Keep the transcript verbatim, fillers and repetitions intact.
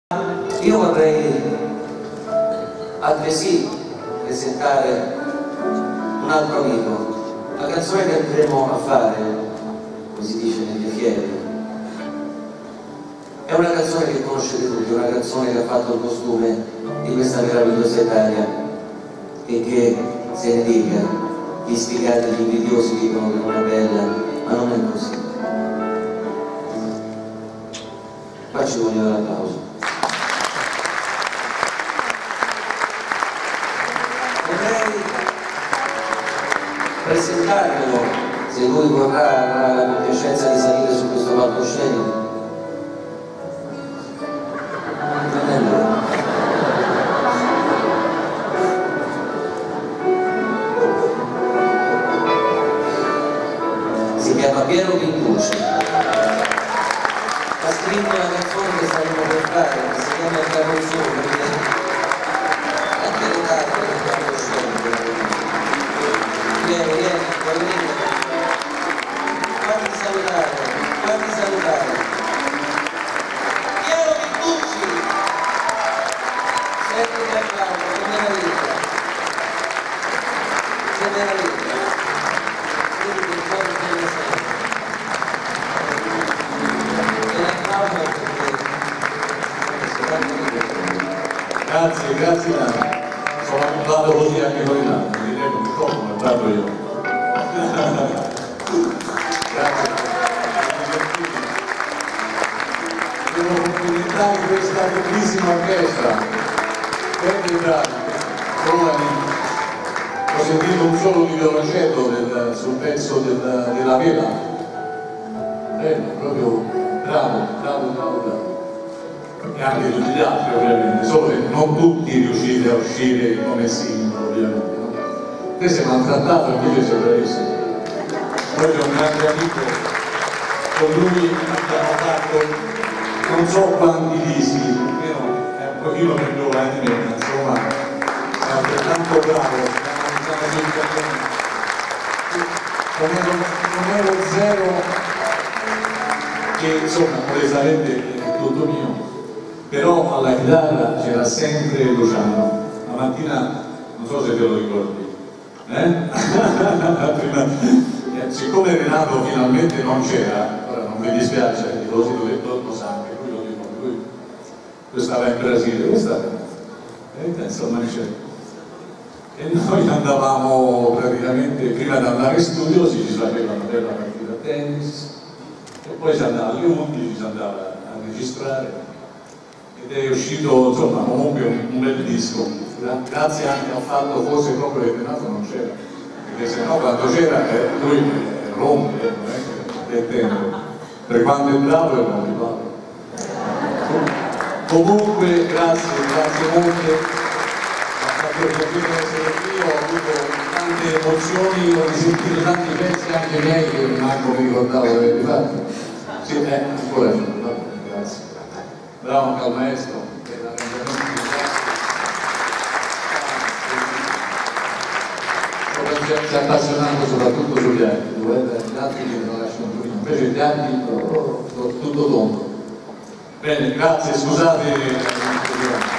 Io vorrei altresì presentare un altro amico. La canzone che andremo a fare, come si dice nelle fiere, è una canzone che conoscete tutti, una canzone che ha fatto il costume di questa meravigliosa Italia e che se ne dica, gli sfigati, gli invidiosi dicono che non è bella, ma non è così. Qua ci voglio dare l'applauso. Vorrei presentarvelo, se lui vorrà, avrà la compiacenza di salire su questo palcoscenico. Si chiama Piero Pintucci. Ha scritto una canzone che staremo per fare, che si chiama Il Carrozzone, anche le carte del palcoscenico. Piero, vieni, puoi venire. Fammi salutare, fammi salutare. Piero Pintucci! Senti che applauso, che meraviglia! Che meraviglia! Vedi che cuore che ne sei. Grazie, grazie Nano. Sono abituato così anche con il Nano, mi direi un po' come parlo io. Grazie. Devo complimentare questa bellissima orchestra, ben bravi, giovani. Ho sentito un solo di violoncello del, sul pezzo del, della vela. Bello, proprio bravo, bravo, bravo, bravo. E anche tutti gli altri ovviamente, solo che non tutti riuscite a uscire come simbolo ovviamente, no? Te sei maltrattato, invece sei bravissimo. Poi c'è un grande amico, con lui abbiamo fatto non so quanti dischi, io è un pochino più giovane di me, insomma è altrettanto bravo, non ero, non ero zero, che insomma modestamente è tutto mio. Però alla chitarra c'era sempre Luciano, la mattina, non so se te lo ricordi, eh? Prima, eh, siccome Renato finalmente non c'era, ora non mi dispiace, lo, lo, lo sa anche, lui lo dico, lui, lui stava in Brasile, lui stava, eh, insomma c'è. E noi andavamo praticamente, prima di andare in studio si faceva una bella partita a tennis, e poi si andava alle undici, si andava a registrare. Ed è uscito insomma comunque un, un bel disco, grazie anche al fatto forse proprio che Renato non c'era, perché se no quando c'era eh, lui eh, rompe, eh, non è che è tempo, per quanto è bravo è non riparlo. Comunque grazie, grazie molte, ha fatto piacere essere qui, ho avuto tante emozioni, ho risentito tanti pezzi anche miei che manco mi ricordavo di averli fatti. Sì, eh, ancora no, grazie. Bravo anche al maestro si è appassionato soprattutto sugli archi, gli altri che non lasciano più, invece gli archi oh, oh, tutto tondo. Bene, grazie, scusate.